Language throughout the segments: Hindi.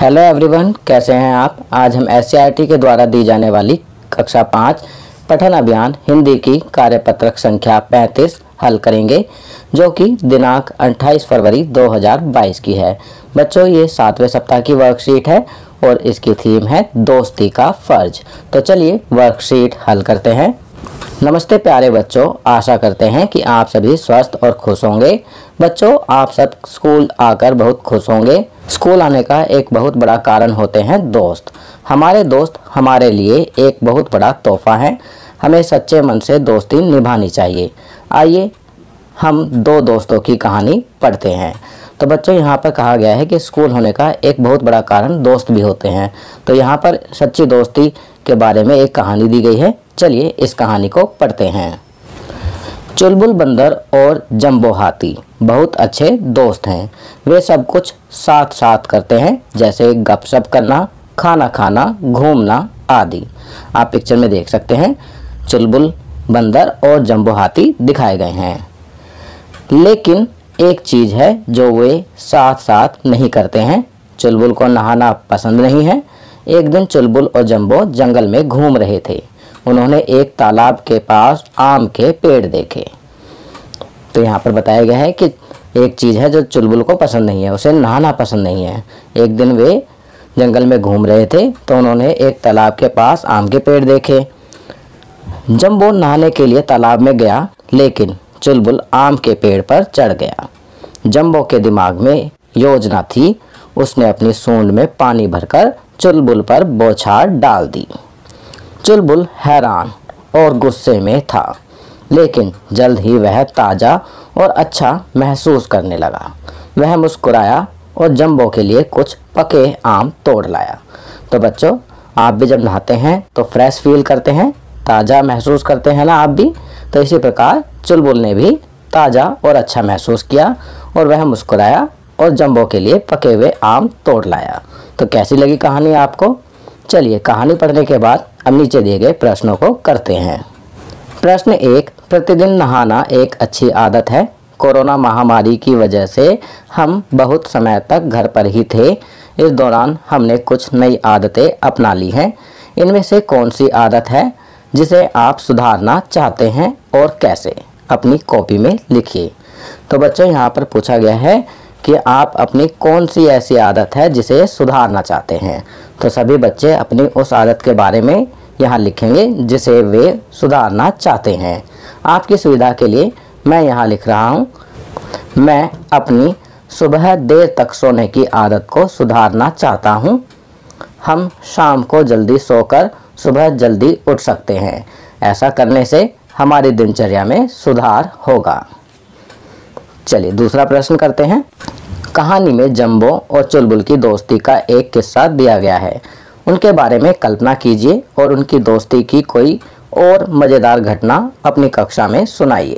हेलो एवरीवन, कैसे हैं आप। आज हम एससीईआरटी के द्वारा दी जाने वाली कक्षा 5 पठन अभियान हिंदी की कार्यपत्रक संख्या 35 हल करेंगे, जो कि दिनांक 28 फरवरी 2022 की है। बच्चों, ये 7वें सप्ताह की वर्कशीट है और इसकी थीम है दोस्ती का फर्ज। तो चलिए वर्कशीट हल करते हैं। नमस्ते प्यारे बच्चों, आशा करते हैं कि आप सभी स्वस्थ और खुश होंगे। बच्चों, आप सब स्कूल आकर बहुत खुश होंगे। स्कूल आने का एक बहुत बड़ा कारण होते हैं दोस्त। हमारे दोस्त हमारे लिए एक बहुत बड़ा तोहफा है। हमें सच्चे मन से दोस्ती निभानी चाहिए। आइए हम दो दोस्तों की कहानी पढ़ते हैं। तो बच्चों, यहाँ पर कहा गया है कि स्कूल होने का एक बहुत बड़ा कारण दोस्त भी होते हैं। तो यहाँ पर सच्ची दोस्ती के बारे में एक कहानी दी गई है। चलिए इस कहानी को पढ़ते हैं। चुलबुल बंदर और जंबो हाथी बहुत अच्छे दोस्त हैं। वे सब कुछ साथ साथ करते हैं, जैसे गपशप करना, खाना खाना, घूमना आदि। आप पिक्चर में देख सकते हैं चुलबुल बंदर और जंबो हाथी दिखाए गए हैं। लेकिन एक चीज़ है जो वे साथ साथ नहीं करते हैं। चुलबुल को नहाना पसंद नहीं है। एक दिन चुलबुल और जंबो जंगल में घूम रहे थे। उन्होंने एक तालाब के पास आम के पेड़ देखे। तो यहाँ पर बताया गया है कि एक चीज़ है जो चुलबुल को पसंद नहीं है, उसे नहाना पसंद नहीं है। एक दिन वे जंगल में घूम रहे थे तो उन्होंने एक तालाब के पास आम के पेड़ देखे। जंबो नहाने के लिए तालाब में गया, लेकिन चुलबुल आम के पेड़ पर चढ़ गया। जंबो के दिमाग में योजना थी। उसने अपनी सूंड में पानी भरकर चुलबुल पर बौछार डाल दी। चुलबुल हैरान और गुस्से में था, लेकिन जल्द ही वह ताज़ा और अच्छा महसूस करने लगा। वह मुस्कुराया और जंबो के लिए कुछ पके आम तोड़ लाया। तो बच्चों, आप भी जब नहाते हैं तो फ्रेश फील करते हैं, ताज़ा महसूस करते हैं ना आप भी। तो इसी प्रकार चुलबुल ने भी ताज़ा और अच्छा महसूस किया और वह मुस्कुराया और जंबो के लिए पके हुए आम तोड़ लाया। तो कैसी लगी कहानी आपको? चलिए कहानी पढ़ने के बाद अब नीचे दिए गए प्रश्नों को करते हैं। प्रश्न 1, प्रतिदिन नहाना एक अच्छी आदत है। कोरोना महामारी की वजह से हम बहुत समय तक घर पर ही थे। इस दौरान हमने कुछ नई आदतें अपना ली हैं। इनमें से कौन सी आदत है जिसे आप सुधारना चाहते हैं और कैसे? अपनी कॉपी में लिखिए। तो बच्चों, यहाँ पर पूछा गया है कि आप अपनी कौन सी ऐसी आदत है जिसे सुधारना चाहते हैं। तो सभी बच्चे अपनी उस आदत के बारे में यहाँ लिखेंगे जिसे वे सुधारना चाहते हैं। आपकी सुविधा के लिए मैं यहाँ लिख रहा हूँ, मैं अपनी सुबह देर तक सोने की आदत को सुधारना चाहता हूँ। हम शाम को जल्दी सोकर सुबह जल्दी उठ सकते हैं। ऐसा करने से हमारी दिनचर्या में सुधार होगा। चलिए दूसरा प्रश्न करते हैं। कहानी में जंबो और चुलबुल की दोस्ती का एक किस्सा दिया गया है। उनके बारे में कल्पना कीजिए और उनकी दोस्ती की कोई और मज़ेदार घटना अपनी कक्षा में सुनाइए।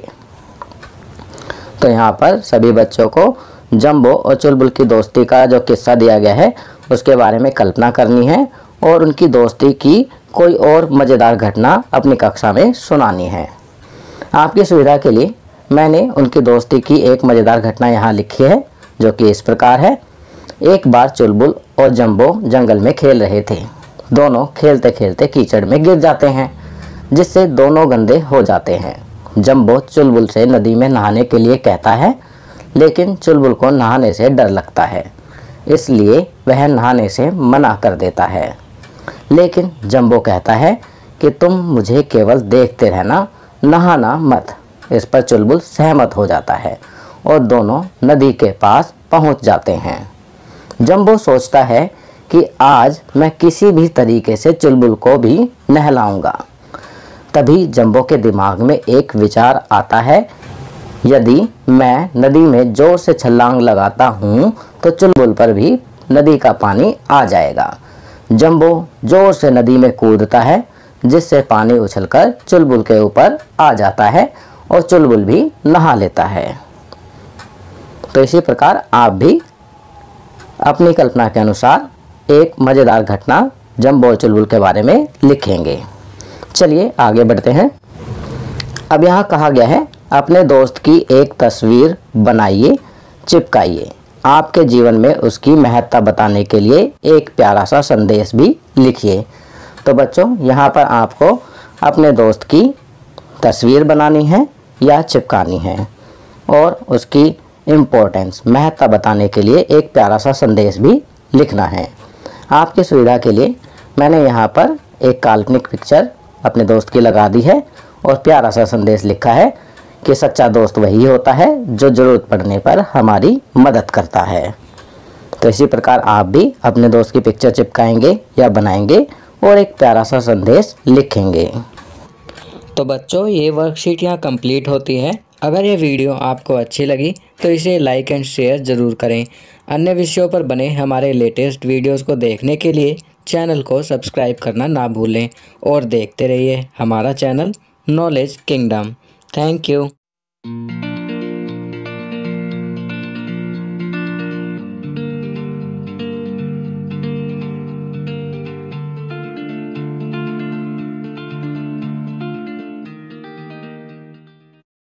तो यहाँ पर सभी बच्चों को जंबो और चुलबुल की दोस्ती का जो किस्सा दिया गया है उसके बारे में कल्पना करनी है और उनकी दोस्ती की कोई और मज़ेदार घटना अपनी कक्षा में सुनानी है। आपकी सुविधा के लिए मैंने उनकी दोस्ती की एक मज़ेदार घटना यहाँ लिखी है, जो कि इस प्रकार है। एक बार चुलबुल और जंबो जंगल में खेल रहे थे। दोनों खेलते खेलते कीचड़ में गिर जाते हैं, जिससे दोनों गंदे हो जाते हैं। जंबो चुलबुल से नदी में नहाने के लिए कहता है, लेकिन चुलबुल को नहाने से डर लगता है, इसलिए वह नहाने से मना कर देता है। लेकिन जंबो कहता है कि तुम मुझे केवल देखते रहना, नहाना मत। इस पर चुलबुल सहमत हो जाता है और दोनों नदी के पास पहुंच जाते हैं। जंबो सोचता है कि आज मैं किसी भी तरीके से चुलबुल को भी नहलाऊंगा। तभी जंबो के दिमाग में एक विचार आता है, यदि मैं नदी में जोर से छलांग लगाता हूँ तो चुलबुल पर भी नदी का पानी आ जाएगा। जंबो जोर से नदी में कूदता है, जिससे पानी उछलकर चुलबुल के ऊपर आ जाता है और चुलबुल भी नहा लेता है। तो इसी प्रकार आप भी अपनी कल्पना के अनुसार एक मज़ेदार घटना जंबो और चुलबुल के बारे में लिखेंगे। चलिए आगे बढ़ते हैं। अब यहाँ कहा गया है, अपने दोस्त की एक तस्वीर बनाइए, चिपकाइए। आपके जीवन में उसकी महत्ता बताने के लिए एक प्यारा सा संदेश भी लिखिए। तो बच्चों, यहाँ पर आपको अपने दोस्त की तस्वीर बनानी है या चिपकानी है और उसकी इम्पोर्टेंस, महत्ता बताने के लिए एक प्यारा सा संदेश भी लिखना है। आपकी सुविधा के लिए मैंने यहाँ पर एक काल्पनिक पिक्चर अपने दोस्त की लगा दी है और प्यारा सा संदेश लिखा है कि सच्चा दोस्त वही होता है जो ज़रूरत पड़ने पर हमारी मदद करता है। तो इसी प्रकार आप भी अपने दोस्त की पिक्चर चिपकाएंगे या बनाएंगे और एक प्यारा सा संदेश लिखेंगे। तो बच्चों, ये वर्कशीट यहाँ कंप्लीट होती है। अगर ये वीडियो आपको अच्छी लगी तो इसे लाइक एंड शेयर ज़रूर करें। अन्य विषयों पर बने हमारे लेटेस्ट वीडियोस को देखने के लिए चैनल को सब्सक्राइब करना ना भूलें और देखते रहिए हमारा channel knowledge kingdom. Thank you.